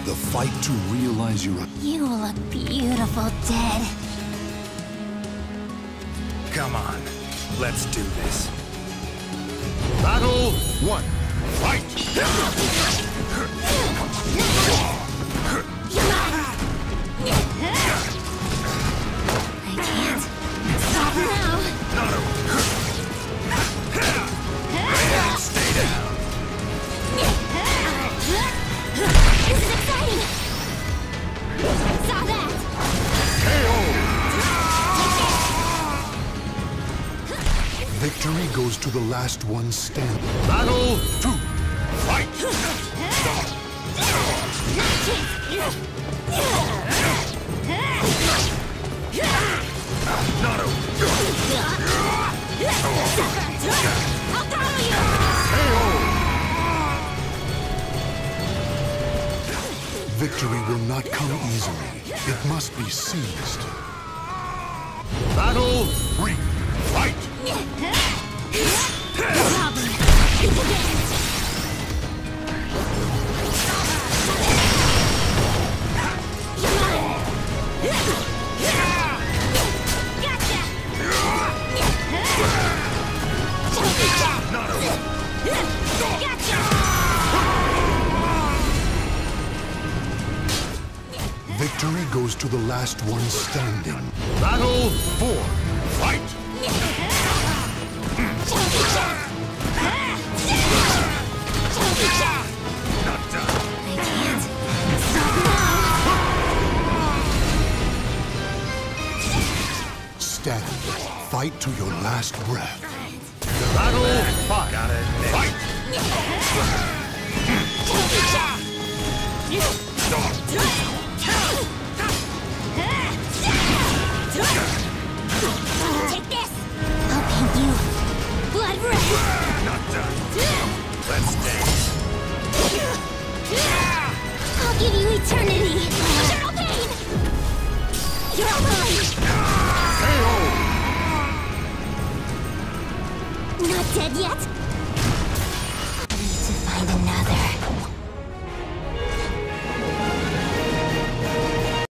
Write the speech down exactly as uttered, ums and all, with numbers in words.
The fight to realize your... You look beautiful dead. Come on, let's do this. Battle one. Fight! I can't. Stop now. Stay down. This is exciting. Saw that. Victory goes to the last one standing. Battle two. Fight! I'll throw you. Victory will not come easily. It must be seized. Battle three. Fight! Victory goes to the last one standing. Battle four. Fight! Not done. I can't. Stop now. Stand. Fight to your last breath. Battle five. Gotta admit. Fight! Take this. I'll paint you. Blood red. Not done. Let's dance. I'll give you eternity. Eternal pain. You're all mine. Not dead yet? I need to find another.